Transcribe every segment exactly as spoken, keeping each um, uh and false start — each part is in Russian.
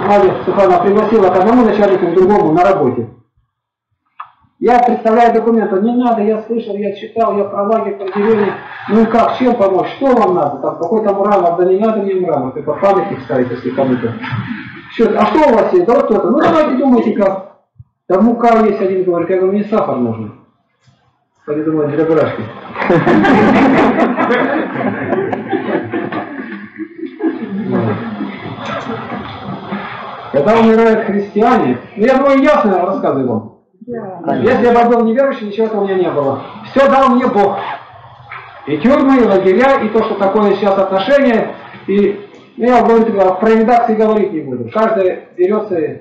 Надя Суханова пригласила к одному начальнику, к другому на работе. Я представляю документы, не надо, я слышал, я читал, я про лагерь, про деревню. Ну и как, чем помочь, что вам надо? Там какой-то мрамор, да не надо мне мрамор, ты по памятник ставить, если кому-то. А что у вас есть? Да вот то-то. Ну давайте думайте как. Да мука есть, один говорит, я говорю, мне сахар нужен. Они думают, для брашки. Когда умирают христиане, ну я думаю, ясно рассказываю вам. Если я бы был неверующий, ничего этого у меня не было. Все дал мне Бог. И тюрьмы, и лагеря, и то, что такое сейчас отношение. И ну, я говорю, про редакции говорить не буду. Каждый берется и...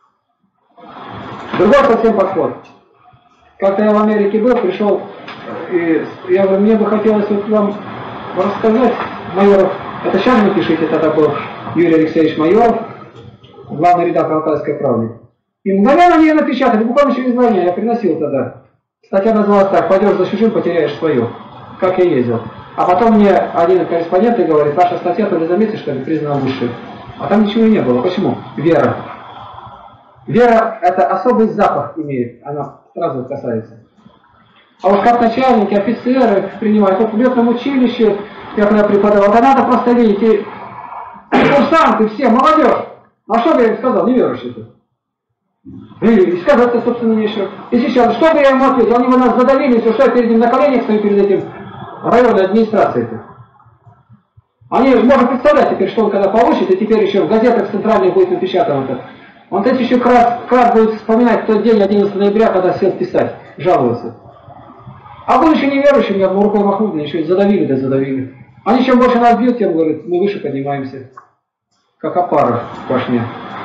Другой совсем подход. Как-то я в Америке был, пришел, и я говорю, мне бы хотелось вот вам рассказать, Майоров, это сейчас вы пишите, тогда был Юрий Алексеевич Майоров, главный редактор «Алтайской правды». И мгновенно мне напечатали, буквально через два дня я приносил тогда. Статья называлась так: «Пойдешь за чужим, потеряешь свое». Как я ездил. А потом мне один корреспондент говорит, ваша статья, то ли заметишь, что ли, признана лучшей. А там ничего не было. Почему? Вера. Вера – это особый запах имеет, она сразу касается. А уж как начальники, офицеры принимают, вот в летном училище, я когда преподавал, да надо просто видеть, и курсанты все, молодежь. А что бы я им сказал, неверующий-то? И сказать-то, собственно, нечего. И сейчас, что бы я ему ответил? Они бы нас задавили, все, что я перед ним на коленях стою перед этим районной администрацией-то. Они, можно представлять теперь, что он когда получит, и теперь еще в газетах центральных будет напечатано это. Он теперь еще крат, крат будет вспоминать тот день, одиннадцатого ноября, когда сел писать, жаловаться. А будучи неверующим, я бы рукой махнул, еще и задавили, да задавили. Они чем больше нас бьют, тем, говорят, мы выше поднимаемся. Как опара в пашне.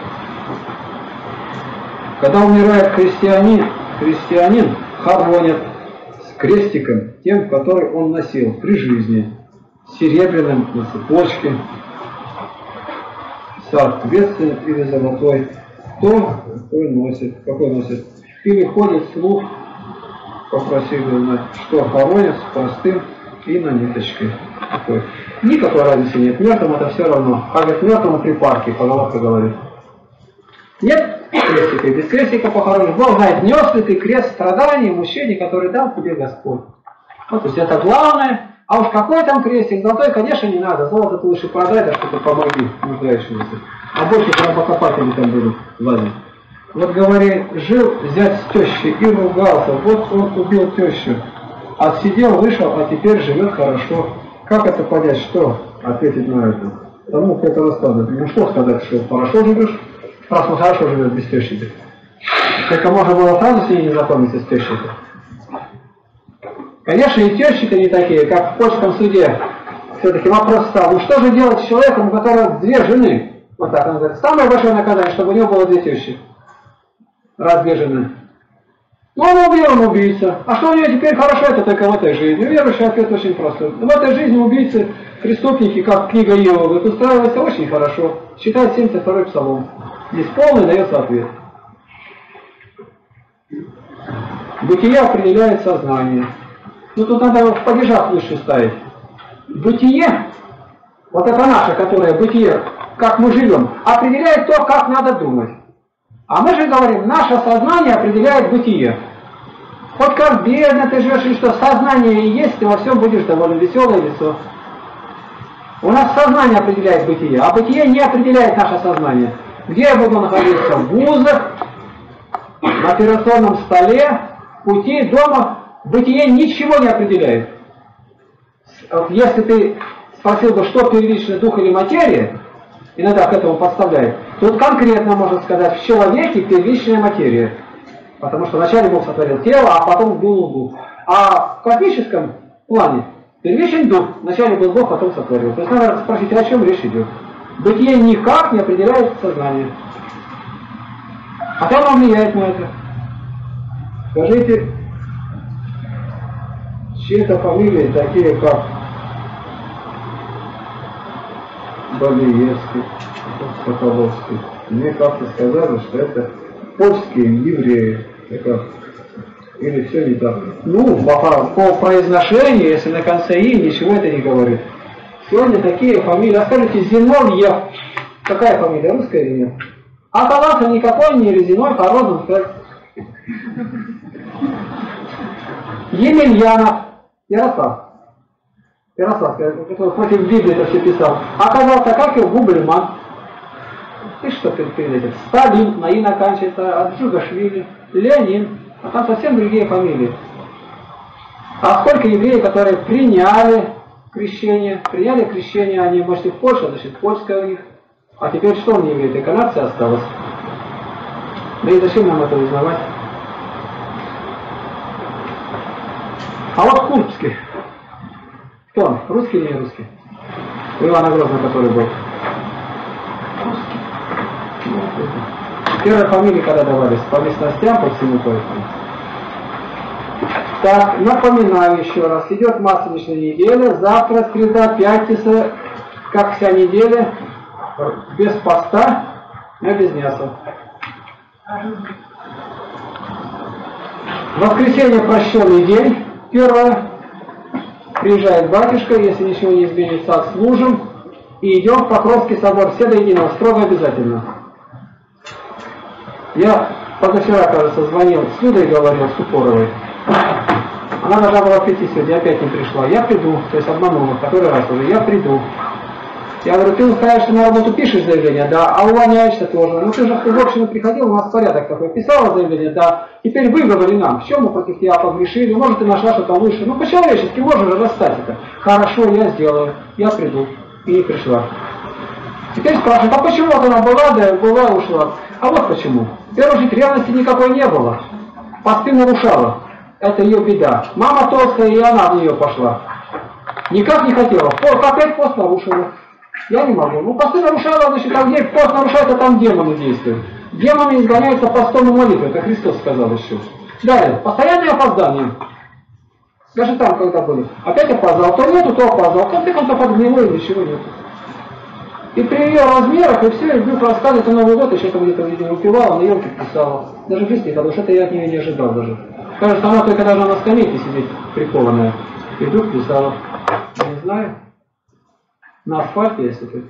Когда умирает христианин, христианин хоронят с крестиком, тем, который он носил при жизни, серебряным на цепочке, соответственно, или золотой, кто какой носит, какой носит. Или ходит слух, попросили узнать, что хоронят с простым и на ниточке. Такой. Никакой разницы нет, мертвым это все равно. А говорит, мертвому при парке, поголовка говорит. Нет крестика, без крестика похоронишь. Бог знает, нес ли ты крест страданий мужчине, который дал тебе Господь. Вот, то есть это главное. А уж какой там крестик, золотой, конечно, не надо. Золото ты лучше продай, да что-то помоги нуждающимся. А больше рабокопатели там будут лазить. Вот говори, жил зять с тещей и ругался. Вот он убил тещу. Отсидел, вышел, а теперь живет хорошо. Как это понять, что ответить на это? Тому кто это рассказывает. Ну что сказать, что хорошо живешь? Раз он хорошо живет без тещи. Только можно было сразу с ней не знакомиться с тещей-то. Конечно, и тещи-то не такие, как в польском суде. Все-таки вопрос стал, ну что же делать с человеком, у которого две жены? Вот так он говорит, самое большое наказание, чтобы у него было две тещи. Раз две жены. Ну он убил, он убийца. А что у него теперь хорошо, это только в этой жизни. Верующий ответ очень простой. В этой жизни убийцы, преступники, как книга Иова, говорит, устраиваются очень хорошо. Читает семьдесят второй псалом. Здесь полный дается ответ. Бытие определяет сознание. Ну тут надо в падежах выше ставить. Бытие, вот это наше, которое бытие, как мы живем, определяет то, как надо думать. А мы же говорим, наше сознание определяет бытие. Вот как бедно ты живешь, и что сознание есть, ты во всем будешь доволен, веселое лицо. У нас сознание определяет бытие, а бытие не определяет наше сознание. Где я буду находиться? В вузах, на операционном столе, в пути, дома. Бытие ничего не определяет. Если ты спросил бы, что первичный дух или материя, иногда к этому подставляет, тут конкретно можно сказать, в человеке первичная материя. Потому что вначале Бог сотворил тело, а потом был дух. А в космическом плане первичный дух. Вначале был Бог, потом сотворил. То есть надо спросить, о чем речь идет. Бытие никак не определяет сознание. А как оно влияет на это? Скажите, чьи-то фамилии такие, как Балиевский, Соколовский. Мне как-то сказали, что это польские евреи. Это... Или все не так. Ну, по, по произношению, если на конце «и», ничего это не говорит. Сегодня такие фамилии. А скажите, Зиновьев. Какая фамилия? Русская или нет? А оказался никакой не резиной, а Розенфельд. Емельянов, Ярослав. Ярослав, который против Библии это все писал. Оказался, как и Губельман. И что перед этим? Сталин, на Ин оканчивается, Аджугашвили, Ленин. А там совсем другие фамилии. А сколько евреев, которые приняли крещение, приняли крещение, они, может, и в Польше, значит, польское у них. А теперь что он не еврей? Только нация осталась. Да и зачем нам это узнавать? А вот Курбский. Кто он? Русский или не русский? У Ивана Грозного, который был. Русский. Первые фамилии когда давались? По местностям, по всему поэтому. Так, напоминаю еще раз. Идет масленичная неделя. Завтра, среда, пятница, как вся неделя, без поста, но без мяса. Воскресенье прощенный день. Первое. Приезжает батюшка, если ничего не изменится, отслужим. И идем в Покровский собор. Все до единого, строго обязательно. Я позавчера, кажется, звонил с Людой, говорил, с Упоровой. Она должна была прийти сегодня, опять не пришла. Я приду, то есть обманула, второй раз уже, я приду. Я говорю, ты устраиваешься на работу, пишешь заявление? Да. А увольняешься тоже. Ну ты же в общину приходил, у нас порядок такой. Писала заявление? Да. Теперь выговори нам, в чем мы против тебя погрешили, может ты нашла что-то лучше. Ну по-человечески можно же расстать это. Хорошо, я сделаю, я приду. И не пришла. Теперь спрашивают, а почему вот она была, да была, ушла? А вот почему. В первую очередь ревности никакой не было. Посты нарушала. Это ее беда. Мама толстая, и она в нее пошла. Никак не хотела. Опять пост нарушила. Я не могу. Ну, посты нарушала, значит, там где пост нарушается, там демоны действуют. Демоны изгоняются постом и молитвой, это Христос сказал еще. Далее. Постоянное опоздание. Даже там, когда были. Опять опоздал. То нету, то опоздал. В конце концов, отгнило и ничего нету. И при ее размерах, и все, и вдруг рассказывается Новый год, еще там где-то, видимо, упивала, на елке писала. Даже в жизни, потому что это я от нее не ожидал даже. Кажется, она только даже на скамейке сидит, прикованная. И вдруг писала. Не знаю. На асфальте, если только.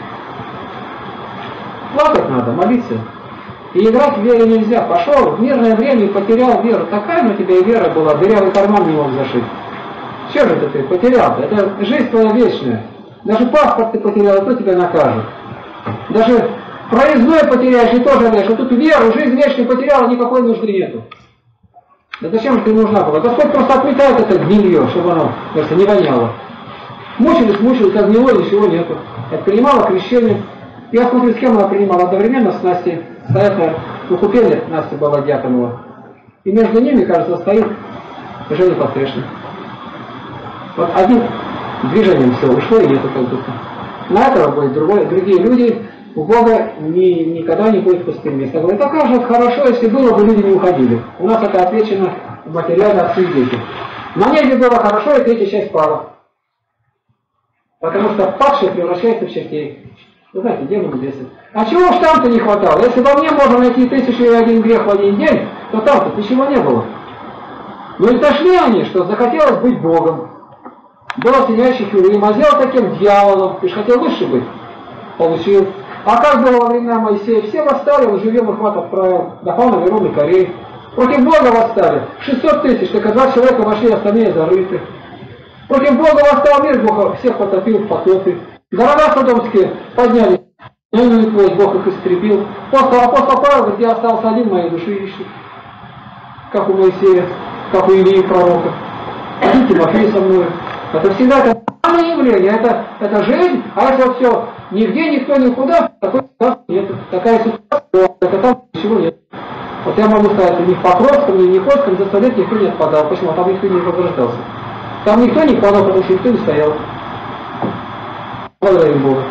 Плакать надо, молиться. И играть в вере нельзя. Пошел в мирное время и потерял веру. Такая у тебя и вера была, дырявый карман не мог зашить. Что же это ты потерял-то? Это жизнь твоя вечная. Даже паспорт ты потерял, и то тебя накажут. Даже проездной потеряешь, и тоже жалеешь. А тут веру, жизнь вечную потеряла, никакой нужды нету. Да зачем же ты нужна была? Господь просто отметает это гнилье, чтобы оно, кажется, не воняло. Мучились, мучились, а гнило, ничего нету. Я принимала крещение. Я смотрю, с кем она принимала. Одновременно с Настей стоят на купели, Настя была Дьяконова. И между ними, кажется, стоит Женя Подтрешник. Вот одним движением все ушло и нету как будто. На этого будет другой, другие люди. У Бога ни, никогда не будет пустым местом. Говорит, так же хорошо, если было бы, люди не уходили. У нас это отвечено в материале отцы и дети. На небе было хорошо, и третья часть пала. Потому что падшие превращаются в чертей. Вы знаете, демоны бесы. А чего уж там-то не хватало? Если во мне можно найти тысячу и один грех в один день, то там-то ничего не было. Но и дошли они, что захотелось быть Богом. Был сидящий Хюрим, а сделал таким дьяволом. Ты же хотел выше быть. Получил. А как было во времена Моисея? Все восстали, он живем их хват отправил. Напал на Веронный Корей. Против Бога восстали. шестьсот тысяч, только два человека вошли, остальные зарыты. Против Бога восстал мир, Бог всех потопил в потопе. Города содомские поднялись. Бог их истребил. После апостола Павла, говорит, я остался один, моей души ищет. Как у Моисея, как у Илии пророка. Один Тимофей со мной. Это всегда это данное явление, это, это жизнь, а если вот все, нигде, никто, никуда, такой нет. Такая ситуация, это там ничего нет. Вот я могу сказать, ни в Покровском, ни в Никольском за сто лет никто не отпадал. Почему? Там никто не возрождался. Там никто не падал, потому что никто не стоял. Благодарим Бога.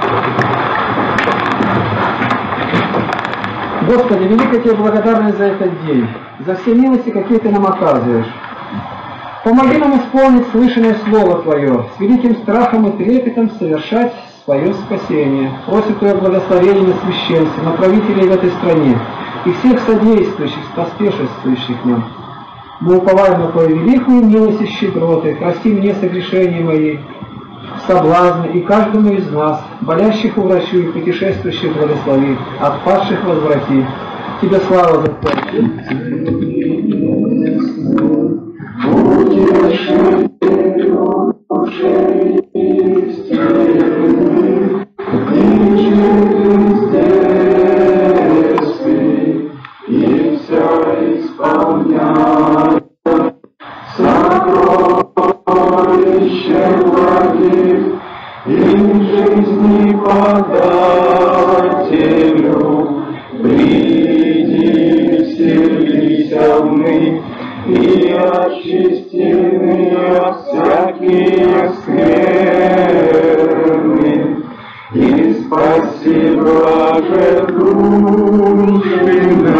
Господи, великая тебе благодарность за этот день, за все милости, какие ты нам оказываешь. Помоги нам исполнить слышанное Слово Твое, с великим страхом и трепетом совершать свое спасение. Просим Твое благословение на священстве, на правителей в этой стране и всех содействующих, поспешествующих нам. Мы уповаем на Твою великую милость и щедроты. Прости мне согрешения мои, соблазны и каждому из нас, болящих уврачуй, путешествующих благослови, от падших возврати. Тебе слава за Твою. И все исполняет сокровище благих, и жизни подателю, приди, вселися мы, и очисти от всякие скверны, и спаси, блаже, души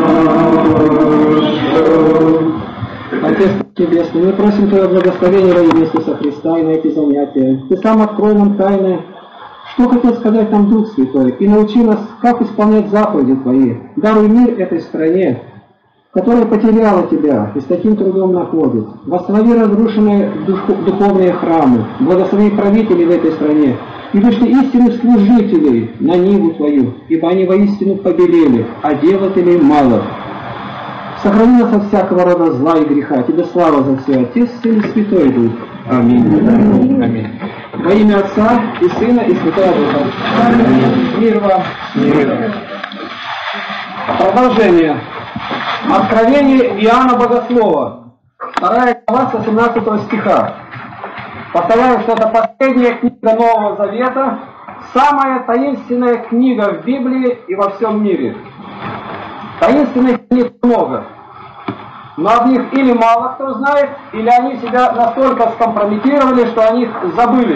наши. Отец Небесный, мы просим Твое благословение во имя Иисуса Христа и на эти занятия. Ты сам открой нам тайны, что хотел сказать нам Дух Святой, и научи нас, как исполнять заповеди Твои. Даруй мир этой стране, которая потеряла Тебя и с таким трудом находит. Восстанови разрушенные духовные храмы, благослови правителей в этой стране, и вышли истинных служителей на ниву Твою, ибо они воистину побелели, а делателей мало. Сохрани нас от всякого рода зла и греха. Тебе слава за все, Отец, Сын и Святой Дух. Аминь. Аминь. Аминь. Во имя Отца и Сына и Святого Духа. Аминь. Мир вам. Мир. Продолжение. Откровение Иоанна Богослова. Вторая глава с восемнадцатого стиха. Повторяю, что это последняя книга Нового Завета, самая таинственная книга в Библии и во всем мире. Таинственных книг много, но об них или мало кто знает, или они себя настолько скомпрометировали, что о них забыли.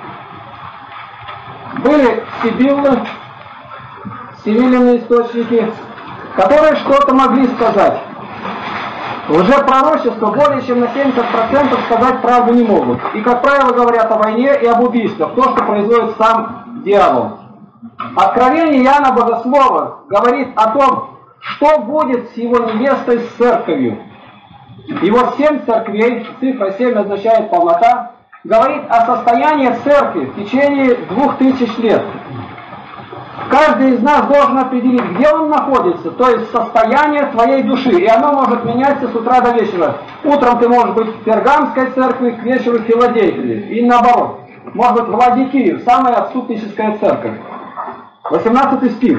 Были сибиллы, сивиллины источники, которые что-то могли сказать. Лжепророчество более чем на семьдесят процентов сказать правду не могут. И, как правило, говорят о войне и об убийствах, то, что производит сам дьявол. Откровение Иоанна Богослова говорит о том, что будет с его невестой, с церковью. Его семь церквей, цифра семь означает полнота, говорит о состоянии церкви в течение двух тысяч лет. Каждый из нас должен определить, где он находится, то есть состояние твоей души. И оно может меняться с утра до вечера. Утром ты можешь быть в Пергамской церкви, к вечеру в Филадельфии. И наоборот. Может быть в Ладикии, самая отступническая церковь. восемнадцатый стих.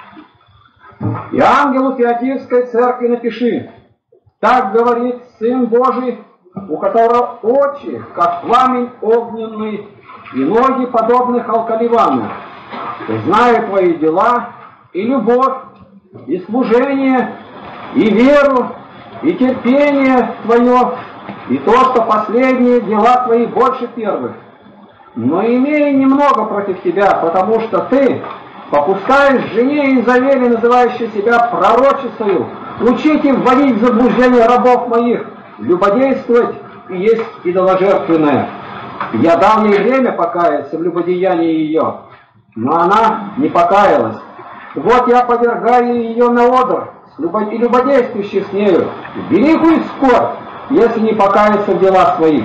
«И ангелу Фиатирской церкви напиши, так говорит Сын Божий, у которого очи, как пламень огненный, и ноги, подобных алкаливану. Знаю твои дела, и любовь, и служение, и веру, и терпение твое, и то, что последние дела твои больше первых. Но имею немного против тебя, потому что ты попускаешь жене Изавели, называющей себя пророчицею, учить и вводить в заблуждение рабов моих, любодействовать и есть идоложертвенное. Я дал ей время покаяться в любодеянии ее, но она не покаялась. Вот я подвергаю ее на одр, и любодействующих с нею, великую скорбь, если не покаяться в делах своих.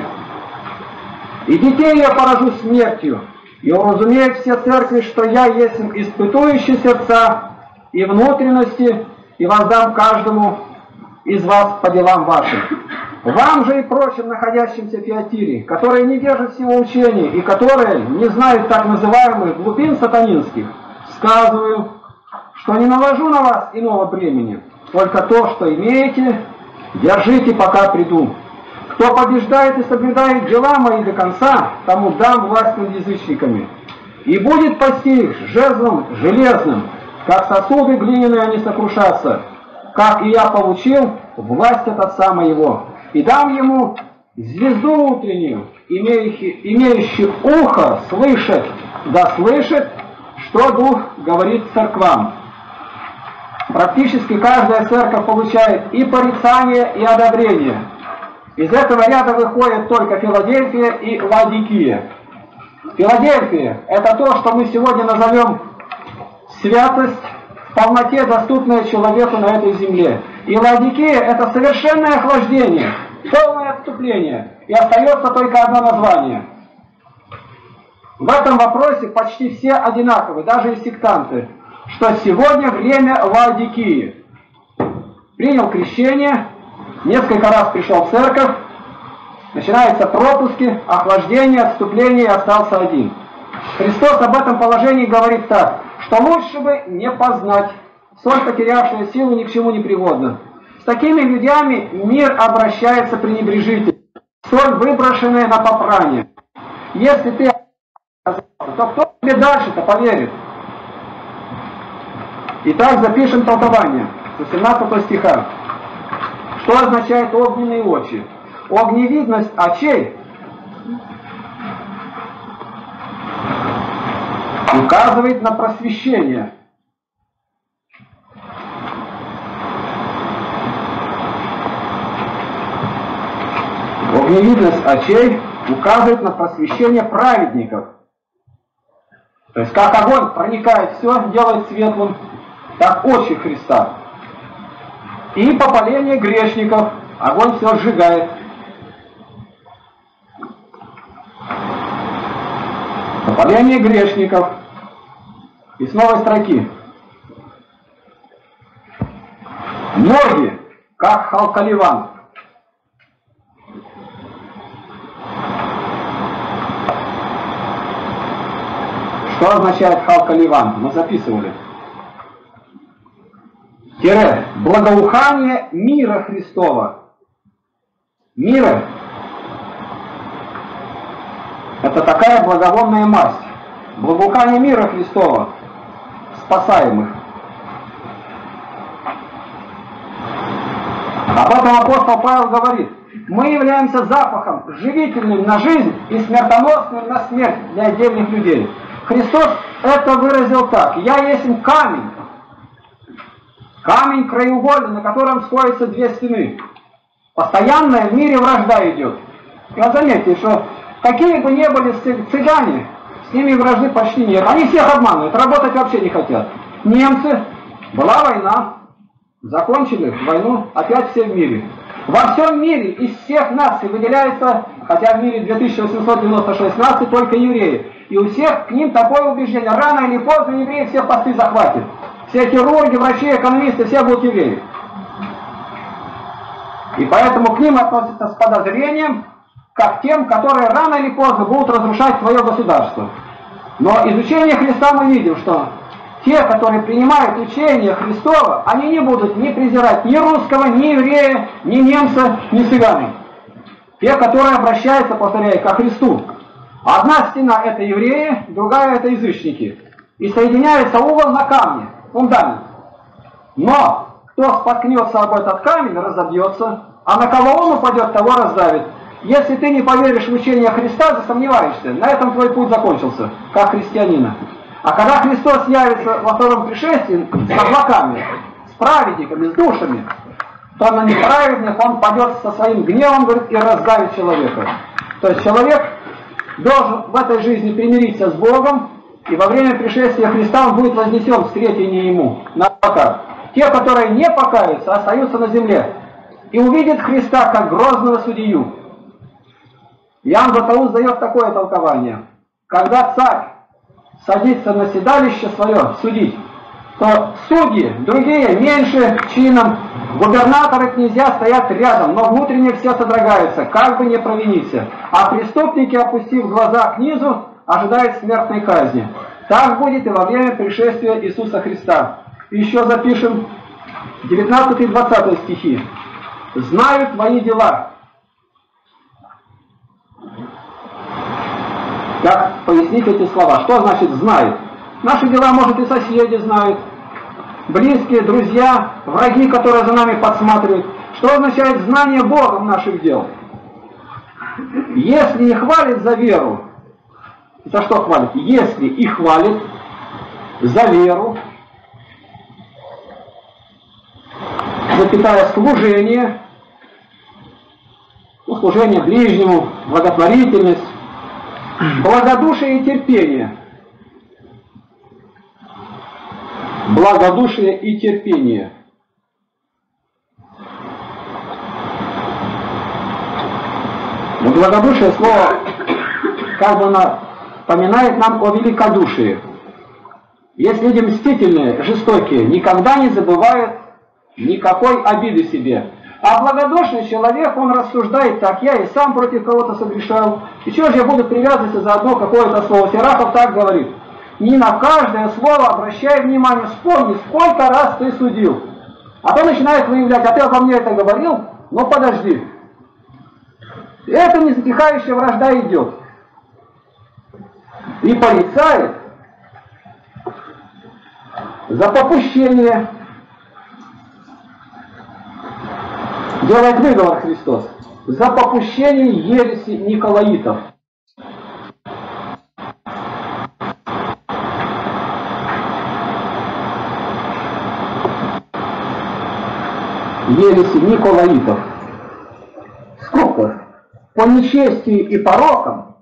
И детей я поражу смертью, и уразумеют все церкви, что я есть испытующий сердца и внутренности, и воздам каждому из вас по делам вашим. Вам же и прочим, находящимся в Фиатире, которые не держат всего учения, и которые не знают так называемых глупин сатанинских, сказываю, что не наложу на вас иного бремени, только то, что имеете, держите, пока приду. Кто побеждает и соблюдает дела мои до конца, тому дам власть над язычниками. И будет пасти их жезлом железным, как сосуды глиняные они сокрушатся, как и я получил власть от Отца моего. И дам ему звезду утреннюю, имеющий, имеющий ухо слышать, да слышит, что Дух говорит церквам. Практически каждая церковь получает и порицание, и одобрение. Из этого ряда выходят только Филадельфия и Ладикия. Филадельфия – это то, что мы сегодня назовем святость в полноте, доступная человеку на этой земле. И Ладикия – это совершенное охлаждение, полное отступление. И остается только одно название. В этом вопросе почти все одинаковы, даже и сектанты, что сегодня время Лаодикии. Принял крещение, несколько раз пришел в церковь, начинаются пропуски, охлаждение, отступление и остался один. Христос об этом положении говорит так, что лучше бы не познать, соль, потерявшая силу, ни к чему не пригодна. С такими людьми мир обращается пренебрежительно, соль, выброшенная на попрание. Если ты то кто тебе дальше-то поверит? Итак, запишем толкование с восемнадцатого стиха. Что означает огненные очи? Огневидность очей указывает на просвещение. Огневидность очей указывает на просвещение праведников. То есть, как огонь проникает все, делает светлым, так очи Христа. И попаление грешников, огонь все сжигает. Попаление грешников. И с новой строки. Ноги, как халкаливан. Что означает халкаливан? Мы записывали. Тире. Благоухание мира Христова. Мира — это такая благовонная масть. Благоухание мира Христова, спасаемых. Об этом апостол Павел говорит. Мы являемся запахом, живительным на жизнь и смертоносным на смерть для отдельных людей. Христос это выразил так. Я есть камень. Камень краеугольный, на котором сходятся две стены. Постоянная в мире вражда идет. И вот заметьте, что какие бы ни были цыгане, с ними вражды почти нет. Они всех обманывают, работать вообще не хотят. Немцы, была война, закончили войну, опять все в мире. Во всем мире из всех наций выделяется, хотя в мире две тысячи восемьсот девяносто шесть наций, только евреи. И у всех к ним такое убеждение: рано или поздно евреи все посты захватят. Все хирурги, врачи, экономисты, все будут евреи. И поэтому к ним относятся с подозрением, как к тем, которые рано или поздно будут разрушать свое государство. Но изучение Христа мы видим, что те, которые принимают учение Христова, они не будут ни презирать ни русского, ни еврея, ни немца, ни цыгана. Те, которые обращаются, повторяю, ко Христу. Одна стена — это евреи, другая — это язычники. И соединяется угол на камне, фундамент. Но кто споткнется об этот камень, разобьется, а на кого он упадет, того раздавит. Если ты не поверишь в учение Христа, засомневаешься, на этом твой путь закончился, как христианина. А когда Христос явится во втором пришествии с облаками, с праведниками, с душами, то на неправедных он падет со своим гневом, говорит, и раздавит человека. То есть человек должен в этой жизни примириться с Богом, и во время пришествия Христа он будет вознесен в встретении ему на облаках. Те, которые не покаются, остаются на земле и увидят Христа как грозного судью. Иоанн Златоуст дает такое толкование. Когда царь садится на седалище свое судить, то судьи, другие, меньше чином, губернаторы, князья стоят рядом, но внутренне все содрогаются, как бы не провиниться. А преступники, опустив глаза к низу, ожидают смертной казни. Так будет и во время пришествия Иисуса Христа. Еще запишем девятнадцатый и двадцатый стихи. «Знаю твои дела». Как пояснить эти слова? Что значит «знают»? Наши дела, может, и соседи знают, близкие, друзья, враги, которые за нами подсматривают. Что означает знание Богом наших дел? Если не хвалит за веру, за что хвалит? Если и хвалит за веру, запятая служение, ну, служение ближнему, благотворительность, благодушие и терпение. Благодушие и терпение. Но благодушие слово, как бы оно поминает нам о великодушии. Есть люди мстительные, жестокие, никогда не забывают никакой обиды себе. А благодушный человек, он рассуждает так: я и сам против кого-то согрешал, и что же я буду привязываться за одно какое-то слово. Серафов так говорит: не на каждое слово обращай внимание, вспомни, сколько раз ты судил. А то начинает выявлять: а ты обо мне это говорил, но подожди. Это незатихающая вражда идет. И порицает за попущение. Делает выговор Христос за попущение ереси николаитов. Ереси николаитов. Сколько? По нечестию и порокам.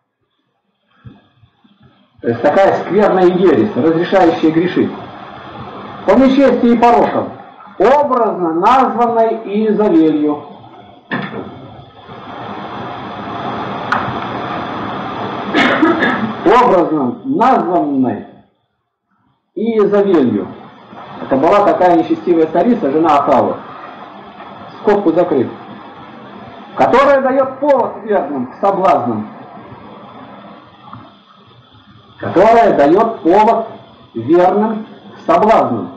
То есть такая скверная ересь, разрешающая грешить. По нечестию и порокам, образно названной Иезавелью. Образно названной Иезавелью. Это была такая нечестивая царица, жена Ахава, скобку закрыть, которая дает повод верным соблазнам. Которая дает повод верным соблазнам.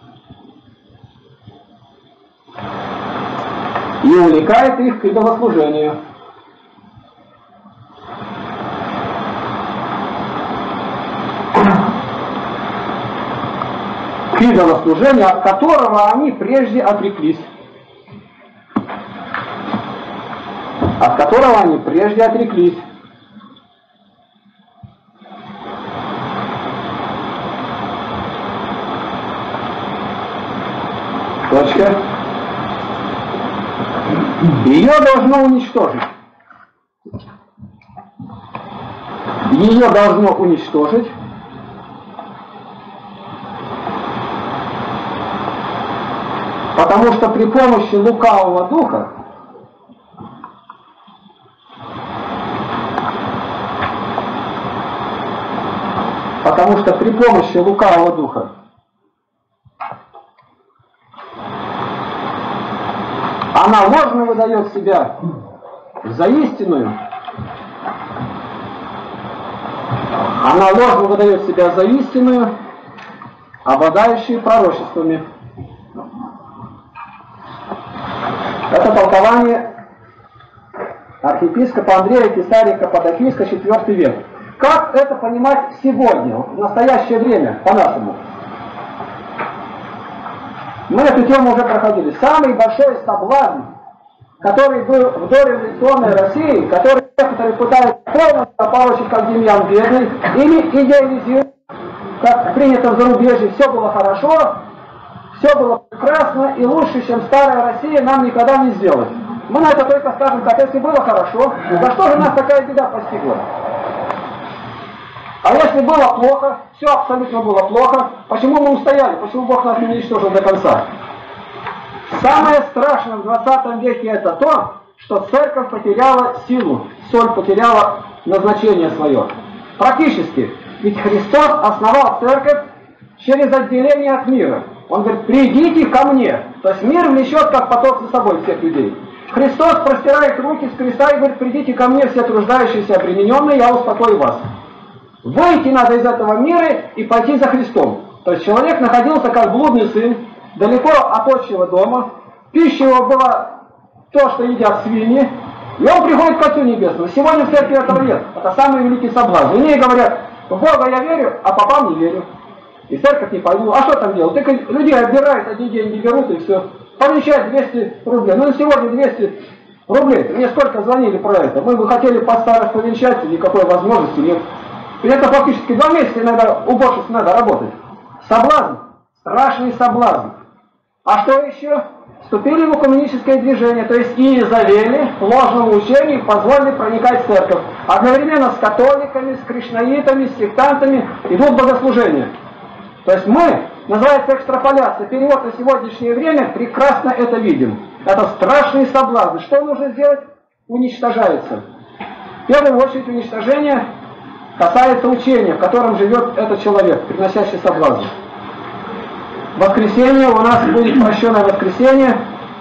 И увлекает их к идолослужению. К идолослужению, от которого они прежде отреклись. От которого они прежде отреклись. Точка. Ее должно уничтожить. Ее должно уничтожить. Потому что при помощи лукавого духа потому что при помощи лукавого духа она ложно выдает себя за истинную, она ложно выдает себя за истинную, обладающую пророчествами. Это толкование архиепископа Андрея Кесария Каппадокийского, четвёртый век. Как это понимать сегодня, в настоящее время, по-нашему? Мы эту тему уже проходили. Самый большой соблазн, который был в дореволюционной России, который некоторые пытаются полностью опорочить, как Демьян Бедный, или идеализировать, как принято в зарубежье, все было хорошо, все было прекрасно, и лучше, чем старая Россия, нам никогда не сделать. Мы на это только скажем, как если было хорошо, за что же нас такая беда постигла? А если было плохо, все абсолютно было плохо, почему мы устояли, почему Бог нас не уничтожил до конца? Самое страшное в двадцатом веке это то, что церковь потеряла силу, соль потеряла назначение свое. Практически. Ведь Христос основал церковь через отделение от мира. Он говорит: придите ко мне. То есть мир влечет как поток за собой всех людей. Христос простирает руки с креста и говорит: придите ко мне, все труждающиеся, обремененные, я успокою вас. Выйти надо из этого мира и пойти за Христом. То есть человек находился как блудный сын, далеко от отчего дома, пища его была то, что едят свиньи, и он приходит к Отцу Небесному. Сегодня в церкви этого нет. Это самый великий соблазн. Иные говорят: в Бога я верю, а попам не верю. И в церковь не пойду. А что там делать? Так людей отбирают, одни деньги берут и все. Повещать двести рублей. Ну сегодня двести рублей. Мне сколько звонили про это. Мы бы хотели по старых повенчать, никакой возможности нет. И это фактически два месяца иногда уборщице надо работать. Соблазн. Страшный соблазн. А что еще? Вступили в экуменическое движение, то есть Иезавели, ложному учению, позволили проникать в церковь. Одновременно с католиками, с кришнаитами, с сектантами идут богослужения. То есть мы, называется экстраполяция, перевод на сегодняшнее время, прекрасно это видим. Это страшный соблазн. Что нужно сделать? Уничтожается. В первую очередь уничтожение касается учения, в котором живет этот человек, приносящий соблазн. В воскресенье у нас будет прощенное воскресенье,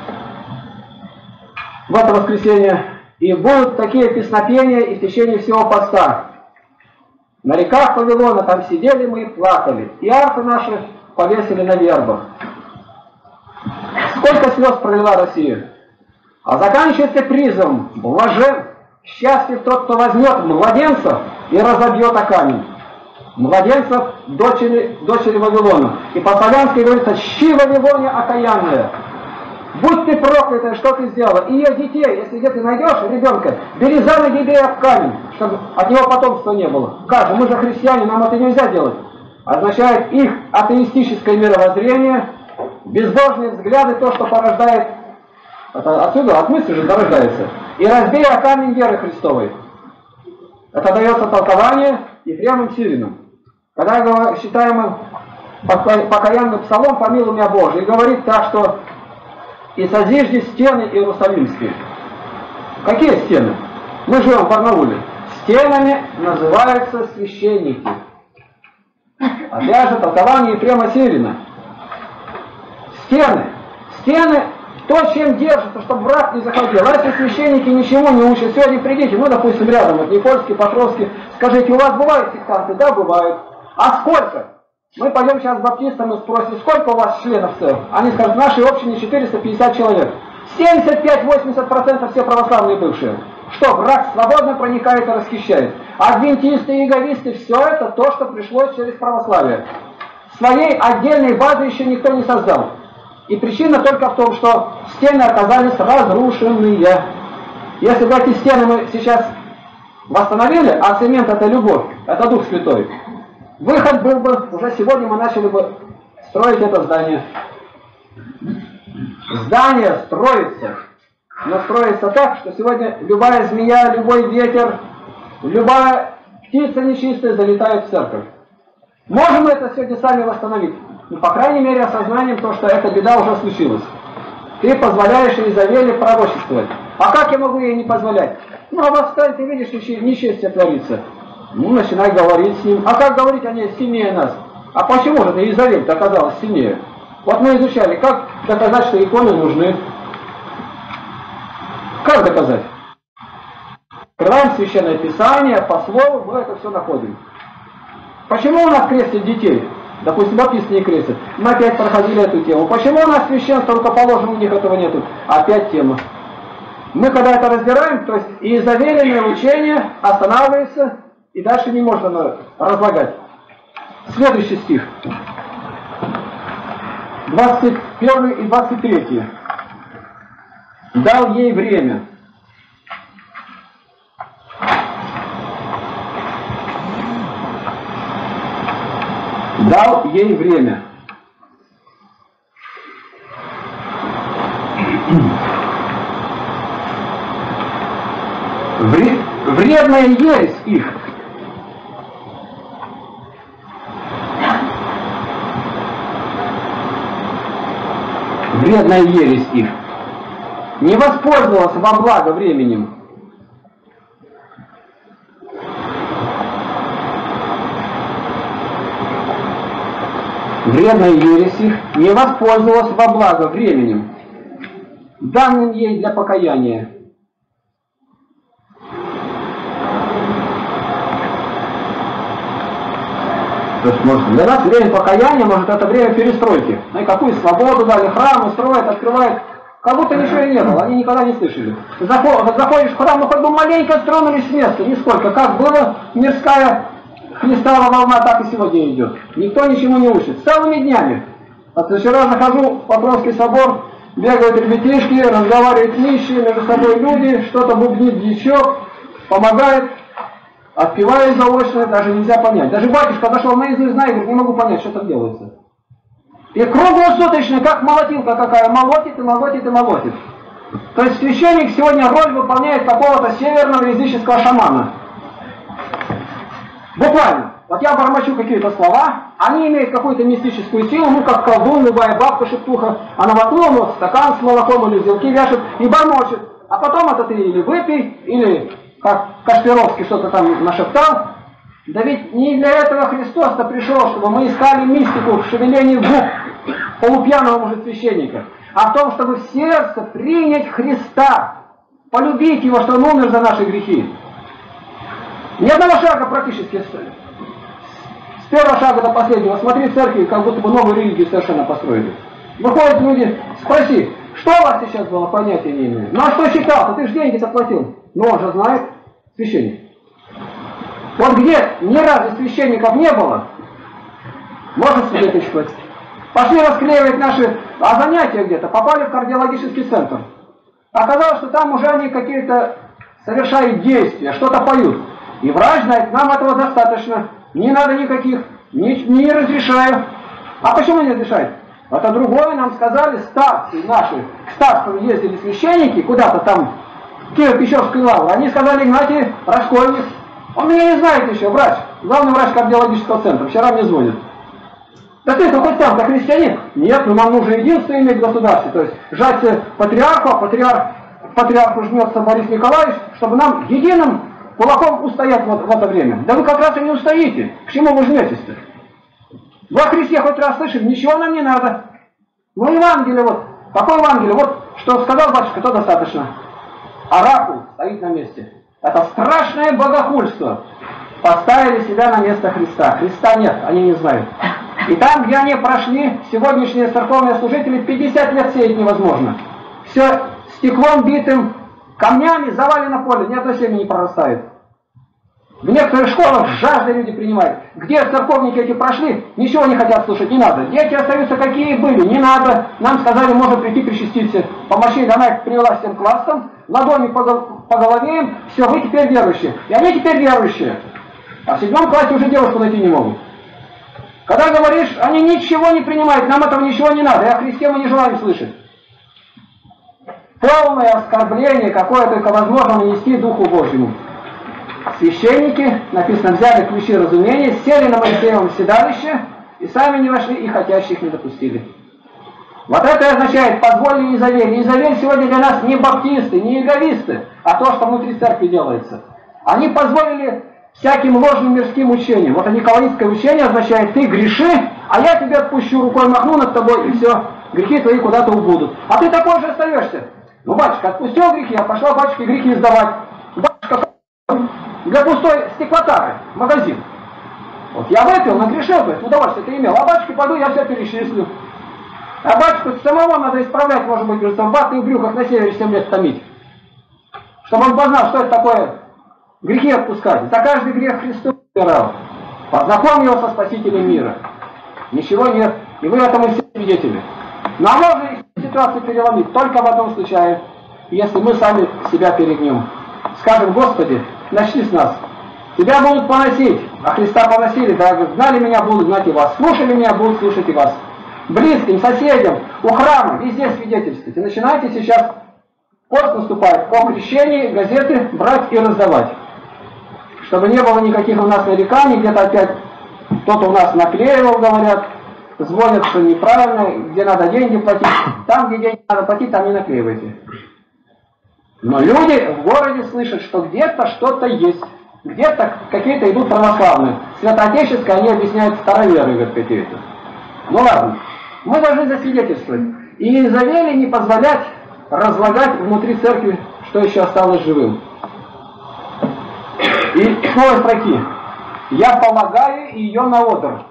в это воскресенье, и будут такие песнопения и в течение всего поста. На реках Вавилона там сидели мы и плакали, и арфы наши повесили на вербах. Сколько слез пролила Россия. А заканчивается призом: блажен, счастлив тот, кто возьмет младенцев и разобьет о камень. Младенцев дочери, дочери Вавилона. И по-славянски говорится: щи Вавилоне окаянная. Будь ты проклятая, что ты сделала. И ее детей, если где ты найдешь ребенка, бери за ноги и бей об камень, чтобы от него потомства не было. Как же, мы же христиане, нам это нельзя делать. Означает их атеистическое мировоззрение, безбожные взгляды, то, что порождает, это отсюда, от мысли же зарождается. И разбей о камень веры Христовой. Это дается толкование Ефремом Сириным. Когда считаем покаянный псалом «Помилуй меня, Боже», и говорит так, что «И созижди стены Иерусалимские». Какие стены? Мы живем в Барнауле. Стенами называются священники. Опять же, толкование Ефрема Сирина. Стены. Стены то, чем держится, чтобы враг не заходил. А если священники ничему не учат, сегодня придите, мы, допустим, рядом, вот Никольский, Покровский, скажите, у вас бывают сектанты? Да, бывают. А сколько? Мы пойдем сейчас к баптистам и спросим, сколько у вас членов целых? Они скажут, в нашей общине четыреста пятьдесят человек. семьдесят пять — восемьдесят процентов все православные бывшие. Что, враг свободно проникает и расхищает. Адвентисты и иеговисты, все это то, что пришло через православие. Своей отдельной базы еще никто не создал. И причина только в том, что стены оказались разрушенные. Если бы эти стены мы сейчас восстановили, а цемент — это любовь, это Дух Святой, выход был бы, уже сегодня мы начали бы строить это здание. Здание строится, но строится так, что сегодня любая змея, любой ветер, любая птица нечистая залетает в церковь. Можем мы это сегодня сами восстановить? Ну, по крайней мере, осознанием то, что эта беда уже случилась. Ты позволяешь Изавеле пророчествовать. А как я могу ей не позволять? Ну, а восстань, ты видишь, нечестие творится. Ну, начинай говорить с ним. А как говорить о ней сильнее нас? А почему же ты Изавель-то оказалась сильнее? Вот мы изучали, как доказать, что иконы нужны. Как доказать? Открываем Священное Писание, по слову мы это все находим. Почему у нас крестят детей? Допустим, баптисты не крестят. Мы опять проходили эту тему. Почему у нас священство рукоположено, у них этого нету? Опять тема. Мы когда это разбираем, то есть и изавеленное учение останавливается, и дальше не можно разлагать. Следующий стих. двадцать первый и двадцать третий. Дал ей время. Дал ей время. Вредная ересь их. Вредная ересь их. Не воспользовалась во благо временем. Вредная ересь их не воспользовалась во благо временем, данным ей для покаяния. То есть, может, для нас время покаяния, может, это время перестройки. Ну и какую свободу дали, храмы строят, открывают. Как будто ничего и не было, они никогда не слышали. Заходишь в храм, ну хоть бы маленько стронулись с места, нисколько. Как было мирская хлестала волна, так и сегодня идет. Никто ничему не учит. Целыми днями. Вот вчера захожу в Покровский собор, бегают ребятишки, разговаривают нищие, между собой люди, что-то бубнит дьячок, помогает, отпевает заочно, даже нельзя понять. Даже батюшка зашел на язык, знает, говорит, не могу понять, что там делается. И круглосуточно, как молотилка какая, молотит и молотит и молотит. То есть священник сегодня роль выполняет какого-то северного языческого шамана. Буквально. Вот я бормочу какие-то слова, они имеют какую-то мистическую силу, ну как колдун, любая бабка, шептуха, она воткнула вот стакан с молоком или узелки вяжет и бормочет. А потом это ты или выпей, или как Кашпировский что-то там нашептал, Да ведь не для этого Христос-то пришел, чтобы мы искали мистику в шевелении губ полупьяного может священника, а в том, чтобы в сердце принять Христа, полюбить Его, что Он умер за наши грехи. Ни одного шага практически, с первого шага до последнего. Смотри в церкви, как будто бы новую религию совершенно построили. Выходят люди, спроси, что у вас сейчас было, понятия не имею. Ну а что считал? Ты же деньги заплатил. Ну он же знает, священник. Вот где ни разу священников не было, можно свидетельствовать. Пошли расклеивать наши а занятия где-то, попали в кардиологический центр. Оказалось, что там уже они какие-то совершают действия, что-то поют. И врач знает, нам этого достаточно. Не надо никаких, не, не разрешаю. А почему не разрешает? Это другое нам сказали старцы наши. К старцам ездили священники куда-то там, в Киево-Печерскую лавру. Они сказали: Игнатий Рожкольник. Он меня не знает еще, врач. Главный врач кардиологического центра. Вчера мне звонит. Да ты-то хоть там, как христианин? Нет, ну нам нужно единство иметь в государстве. То есть жаться патриарху, а патриарх, патриарху жмется Борис Николаевич, чтобы нам единым кулаком устоять в, в это время. Да вы как раз и не устоите. К чему вы жметесь-то? Во Христе хоть раз слышали, ничего нам не надо. Ну Евангелие вот. Какое Евангелие? Вот что сказал батюшка, то достаточно. Оракул стоит на месте. Это страшное богохульство. Поставили себя на место Христа. Христа нет, они не знают. И там, где они прошли, сегодняшние церковные служители, пятьдесят лет сеять невозможно. Все стеклом битым, камнями завалено поле, ни одной семьи не прорастает. В некоторых школах жажды люди принимают. Где церковники эти прошли, ничего не хотят слушать, не надо. Дети остаются какие были, не надо. Нам сказали, можно прийти причаститься. Помощи, она их привела всем классом, ладони по, по голове им, все, вы теперь верующие. И они теперь верующие. А в седьмом классе уже девушку найти не могут. Когда говоришь, они ничего не принимают, нам этого ничего не надо, и о Христе мы не желаем слышать. Полное оскорбление, какое только возможно нанести Духу Божьему. Священники, написано, взяли ключи разумения, сели на Моисеевом седалище, и сами не вошли, и хотящих не допустили. Вот это означает, позволили Изавель. Изавель сегодня для нас не баптисты, не иеговисты, а то, что внутри церкви делается. Они позволили всяким ложным мирским учениям. Вот николаитское учение означает, ты греши, а я тебя отпущу, рукой махну над тобой, и все, грехи твои куда-то убудут. А ты такой же остаешься. Ну, батюшка, отпустил грехи, а пошла батюшке грехи сдавать. Батюшка, для пустой стеклотары, магазин. Вот я выпил, нагрешил, то есть удовольствие ты имел, а батюшке пойду, я все перечислю. А батюшку самого надо исправлять, может быть, в ватных брюках на севере семь лет томить. Чтобы он познал, что это такое грехи отпускать. За каждый грех Христос умирал. Познакомь его со Спасителем мира. Ничего нет. И вы этому все свидетели. Но можно их ситуацию переломить только в одном случае, если мы сами себя перегнем. Скажем: Господи, начни с нас. Тебя будут поносить, а Христа поносили, да, знали меня, будут знать и вас. Слушали меня, будут слушать и вас. Близким, соседям, у храма, везде свидетельствуйте. И начинайте сейчас, пост наступает, по крещении газеты брать и раздавать. Чтобы не было никаких у нас нареканий, где-то опять кто-то у нас наклеивал, говорят, звонят, что неправильно, где надо деньги платить. Там, где деньги надо платить, там не наклеивайте. Но люди в городе слышат, что где-то что-то есть. Где-то какие-то идут православные. Святоотеческое они объясняют староверы, говорят, какие-то. Ну ладно, мы должны засвидетельствовать. И Изавели не позволять разлагать внутри церкви, что еще осталось живым. И снова строки. Я полагаю ее на одр.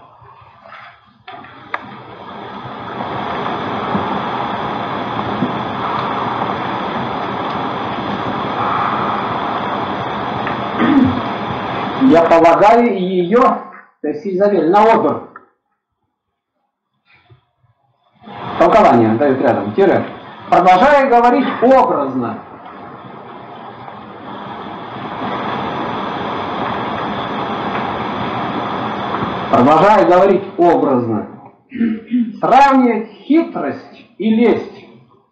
Я полагаю ее, то есть Изавель, на одр. Толкование дают рядом, тире. Продолжая говорить образно. Продолжая говорить образно. Сравнивать хитрость и лесть.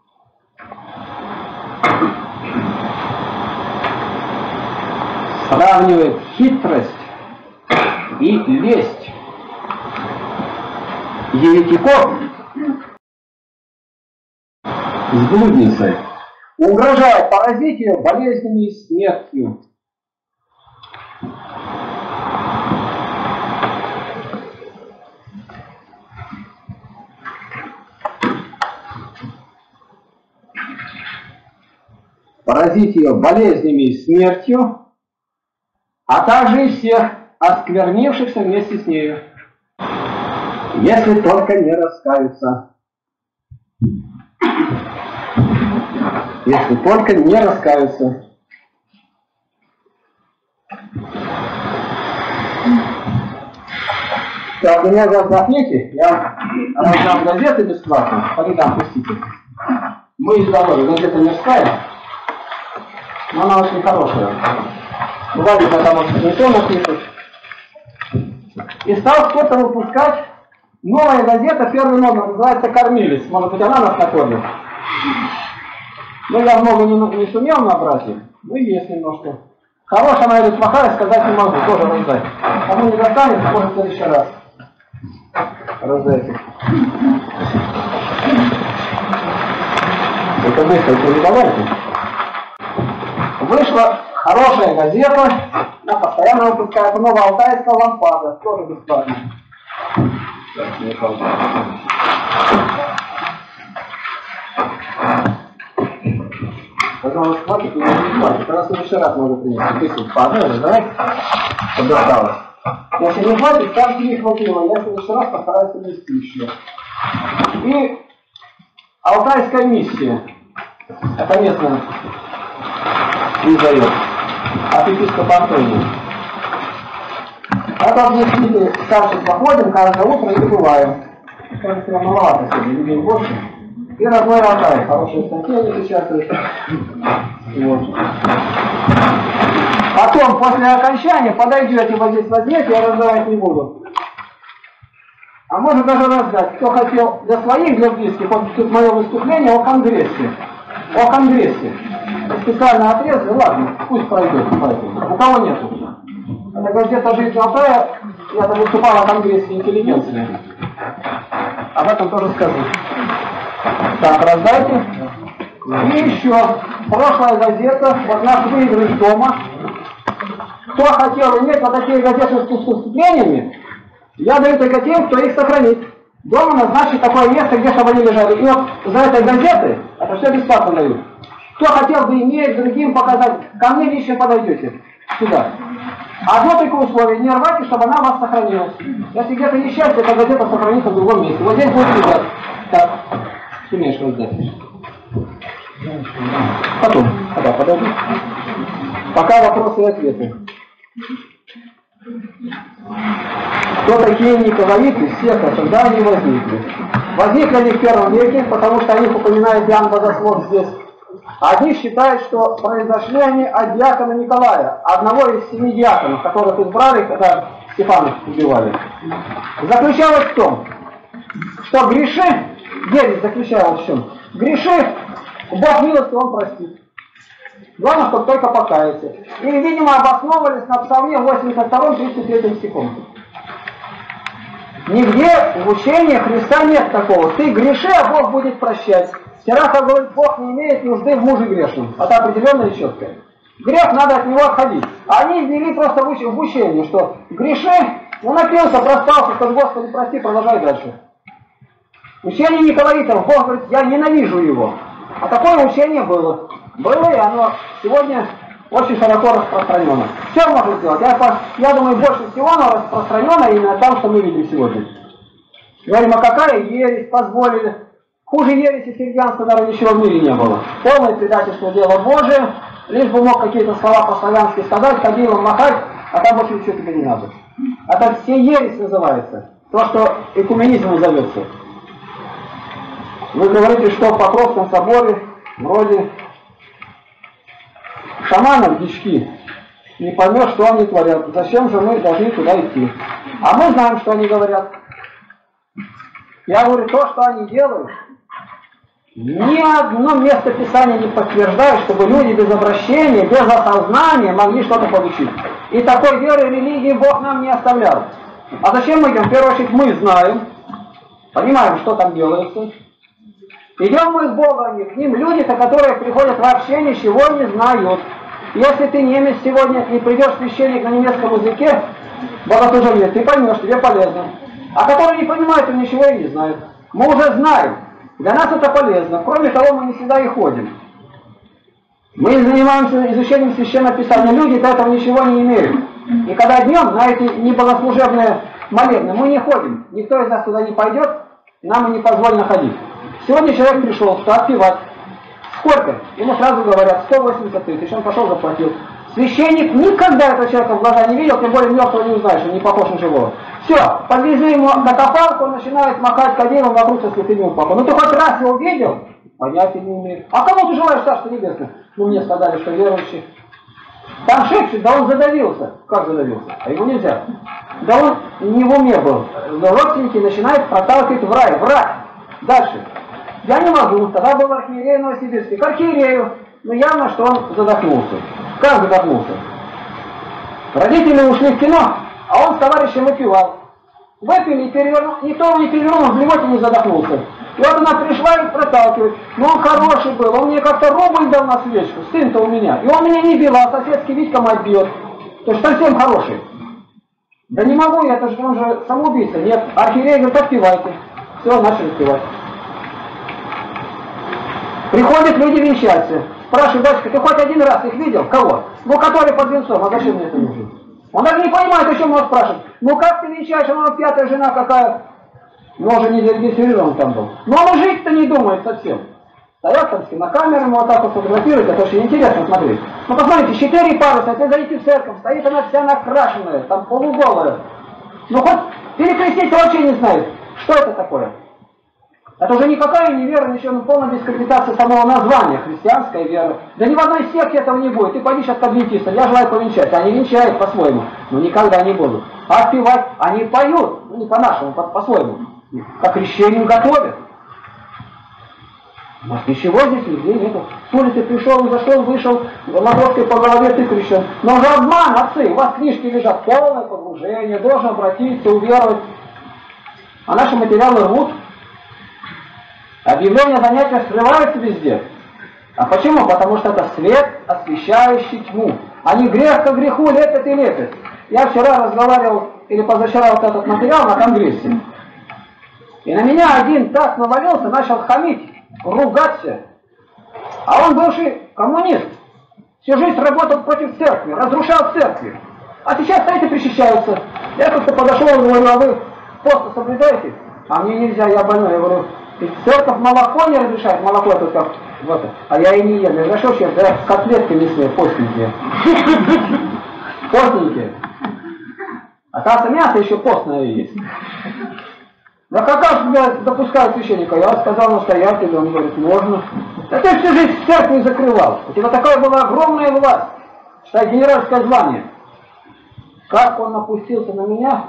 Сравнивает хитрость и лесть еретиков с блудницей, угрожая поразить ее болезнями и смертью. поразить ее болезнями и смертью, а также и всех осквернившихся вместе с нею, если только не раскаются. Если только не раскаются. Так, у меня в книге, я раздам газеты бесплатно, по рядам пустите. Мы из дороги, газета мирская, но она очень хорошая. Бывает, когда может не то напишут. И стал кто-то выпускать новая газета, первый номер, называется «Кормилец». Может быть, она нас накормит. Но я много не, не сумел набрать их, ну и есть немножко. Хорошая она или плохая, сказать не могу, тоже раздать. Кому не достанет, может в следующий раз раздайте. Это быстро, это не давайте. Вышла хорошая газета, она постоянно выпускает Новоалтайская лампада, тоже бесплатно. Так, не пожалуйста, хватит, и не хватит. Когда в следующий раз можно принести. Тысяч по одной же, давай, чтобы осталось. Если не хватит, ставьте не хватило. Я в следующий раз постараюсь принести еще. И Алтайская миссия. Это местная издает. От епископа Антония. А так мы с ними старшим походим, каждое утро и бываем. Кажется, я маловато сегодня, людей больше. И родной Алтай, хорошие статьи они печатают. Вот. Потом, после окончания, подойдете, вот здесь возьмете, я раздавать не буду. А можно даже раздать, кто хотел для своих, для близких. Вот тут мое выступление о Конгрессе. О Конгрессе. Специально отрезали, ладно, пусть пройдет. У кого нету? Это газета «Жизнь Алтая», я там выступал о Конгрессе интеллигенции. Об этом тоже скажу. Так, раздайте. И еще, прошлая газета, вот наш выигрыш дома. Кто хотел иметь вот такие газеты с выступлениями, я даю только тем, кто их сохранит. Дома назначить такое место, где чтобы они лежали. И вот за этой газеты, это все бесплатно дают. Кто хотел бы иметь, другим показать, ко мне лично подойдете. Сюда. Одно только условие, не рвайте, чтобы она у вас сохранилась. Если где-то несчастье, эта газета сохранится в другом месте. Вот здесь будет лежать. Так, сумеешь раздать. Потом, когда подойду. Пока вопросы и ответы. Кто такие николаиты, секта, когда они возникли? Возникли они в первом веке, потому что о них упоминает Иоанн Богослов здесь. Одни считают, что произошли они от диакона Николая, одного из семи диаконов, которых избрали, когда Стефана убивали. Заключалось в том, что греши, ересь заключалась в чем? Греши, Бог милости он простит. Главное, чтобы только покаяться. И, видимо, обосновывались на Псалме восемьдесят втором тридцать третьем стихом. Нигде в учении Христа нет такого. Ты греши, а Бог будет прощать. Серафа говорит, Бог не имеет нужды в муже грешном. Это определенное и четкое. Грех, надо от него отходить. А они ввели просто в учение, что греши, ну напился, проспался, что Господи прости, продолжай дальше. Учение Николаитов, Бог говорит, я ненавижу его. А такое учение было. Было, и оно сегодня очень широко распространено. Все можно сделать. Я, я думаю, больше всего оно распространено именно там, что мы видим сегодня. Говорим, а какая ересь позволили? Хуже ереси христианства, наверное, ничего в мире не было. Полное предательство дело Божие, лишь бы мог какие-то слова по-славянски сказать, ходил он махать, а там больше ничего тебе не надо. Это все ересь называется. То, что экуменизмом зовется. Вы говорите, что в Покровском соборе вроде шаманов дички, не поймешь, что они творят. Зачем же мы должны туда идти? А мы знаем, что они говорят. Я говорю, то, что они делают, ни одно место Писания не подтверждает, чтобы люди без обращения, без осознания могли что-то получить. И такой веры и религии Бог нам не оставлял. А зачем мы идем? В первую очередь мы знаем, понимаем, что там делается. Идем мы с Богом, к ним люди-то, которые приходят вообще ничего не знают. Если ты немец сегодня и придешь священник на немецком языке, богослужение, ты поймешь, тебе полезно. А которые не понимают, то ничего и не знают. Мы уже знаем. Для нас это полезно. Кроме того, мы не всегда и ходим. Мы занимаемся изучением Священного Писания. Люди до этого ничего не имеют. И когда днем на эти небогослужебные молебны мы не ходим, никто из нас туда не пойдет, нам и не позволено ходить. Сегодня человек пришел, что отпевать. Сколько? Ему сразу говорят, сто восемьдесят тысяч, он пошел, заплатил. Священник никогда этого человека в глаза не видел, тем более мертвого не узнаешь, он не похож на живого. Все, подвезли ему катафалк, он начинает махать кадилом вокруг со святыми упокой. Ну ты хоть раз его видел? Понятия не имею. А кому ты желаешь Царство Небесное? Ну мне сказали, что верующий. Там шепчет, да он задавился. Как задавился? А ему нельзя. Да он не в уме был. Но родственники начинают проталкивать в рай, в рай. Дальше. Я не могу. Тогда был архиерей Новосибирский. К архиерею. Но явно, что он задохнулся. Как задохнулся? Родители ушли в кино, а он с товарищем выпивал. Выпили и перевернул. Никто его не перевернул, в блевоте не задохнулся. И вот она пришла и проталкивает. Но он хороший был, он мне как-то рубль дал на свечку, сын-то у меня. И он меня не бил, а соседский Витька мать бьет. То есть совсем хороший. Да не могу я, это же он же самоубийца. Нет, архиерей говорит, отпевайте. Все, начали отпевать. Приходят люди венчаться. Спрашивают, батюшка, ты хоть один раз их видел? Кого? Ну, который под венцом, а зачем мне это нужно? Он даже не понимает, о чем он спрашивает. Ну, как ты венчаешь, она пятая жена какая? Ну, он же не зарегистрирован там был. Но он жить-то не думает совсем. Стоят там с кинокамерами, вот так вот фотографируют, это очень интересно смотреть. Ну, посмотрите, четыре паруса, ты зайти в церковь, стоит она вся накрашенная, там полуголая. Ну, хоть перекрестить вообще не знает, что это такое. Это уже никакая не вера, ничего, ну полная дискредитация самого названия, христианская вера. Да ни в одной секте этого не будет. Ты пойди сейчас к адвентистам, я желаю повенчать. Они венчают по-своему, но никогда не будут. А отпевать они поют, ну не по-нашему, по-своему. По крещению готовят. У нас ничего здесь нигде нету. С улицы пришел, зашел, вышел, ладошкой по голове ты крещен. Но уже обман, отцы, у вас книжки лежат, полное погружение, должен обратиться, уверовать. А наши материалы рвут. Объявления о занятиях скрываются везде. А почему? Потому что это свет, освещающий тьму. Они грех ко греху лепят и лепят. Я вчера разговаривал, или позавчера вот этот материал на конгрессе. И на меня один так навалился, начал хамить, ругаться. А он бывший коммунист. Всю жизнь работал против церкви, разрушал церкви. А сейчас, знаете, причащаются. Я как-то подошел и говорю, а вы пост соблюдаете? А мне нельзя, я больной. Я говорю, церковь молоко не разрешает, молоко это как, вот, а я и не ем. Я говорю, что сейчас, да, котлетки мясные, постненькие. Постненькие. А там мясо еще постное есть. Да как тебя допускают священника? Я сказал настоятелю, он говорит, можно. Да ты всю жизнь в церкви закрывал. У тебя такая была огромная власть, считай, генеральское звание. Как он напустился на меня?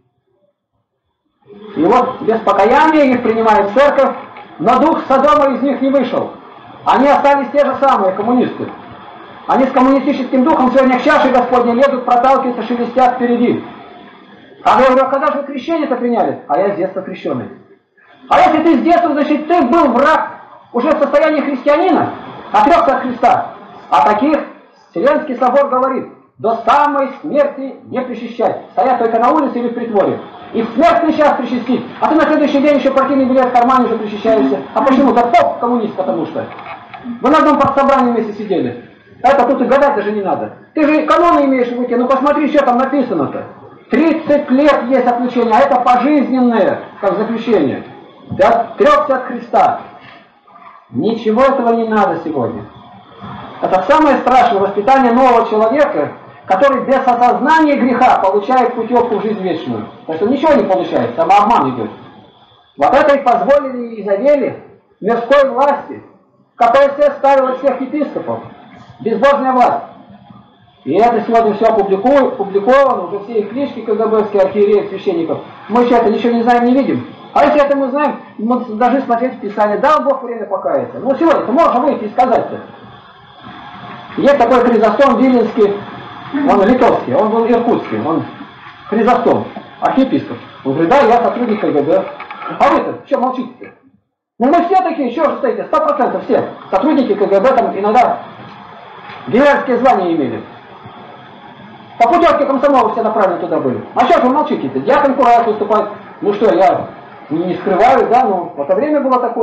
И вот без покаяния их принимает церковь, но дух Содома из них не вышел. Они остались те же самые коммунисты. Они с коммунистическим духом сегодня к чаше Господней лезут, проталкиваются, шелестят впереди. А я говорю, а когда же вы крещение-то приняли? А я с детства крещеный. А если ты с детства, значит, ты был враг уже в состоянии христианина, отрекся от Христа. А таких Вселенский собор говорит, до самой смерти не причащать. Стоят только на улице или в притворе. И в смертный час причастить. А ты на следующий день еще партийный билет в кармане уже причащаешься. А почему? Да поп коммунист, потому что. Вы на одном партсобрании вместе сидели. А это тут и гадать даже не надо. Ты же каноны имеешь в руке, ну посмотри, что там написано-то. тридцать лет есть отлучение, а это пожизненное, как заключение. Ты отрекся от Христа. Ничего этого не надо сегодня. Это самое страшное воспитание нового человека, который без осознания греха получает путевку в жизнь вечную. Так что ничего не получает, самообман идет. Вот это и позволили и завели мирской власти. КПСС ставила всех епископов. Безбожная власть. И это сегодня все опубликовано, уже все их книжки КГБские, архиереев, священников. Мы еще это ничего не знаем, не видим. А если это мы знаем, мы должны смотреть в Писание. Дал Бог время покаяться. Ну сегодня-то можно выйти и сказать-то. Есть такой Хризостом Виленский, он литовский, он был иркутский, он Хризостом, архиепископ. Он говорит, да, я сотрудник КГБ. А вы-то, что молчите-то? Ну мы все такие, что же стоите, сто процентов все. Сотрудники КГБ там иногда генеральские звания имели. По путевке комсомола все направлены туда были. А что же вы молчите-то? Я конкурент выступаю. Ну что, я не скрываю, да, ну, в это время было такое.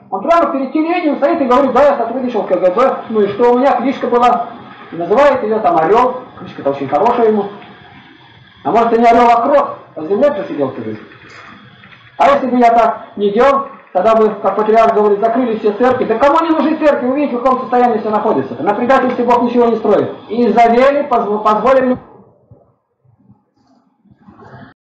Он прямо перед телевидением стоит и говорит: да, я сотрудничал в КГБ, ну и что, у меня кличка была, и называет ее там Орел, кличка-то очень хорошая ему. А может, и не Орел, а Крот, а в земле просидел всю жизнь. А если бы я так не делал, тогда бы, как патриарх говорит, закрыли все церкви. Да кому не нужны церкви? Увидите, в каком состоянии все находится. На предательстве Бог ничего не строит. И завели, позволили...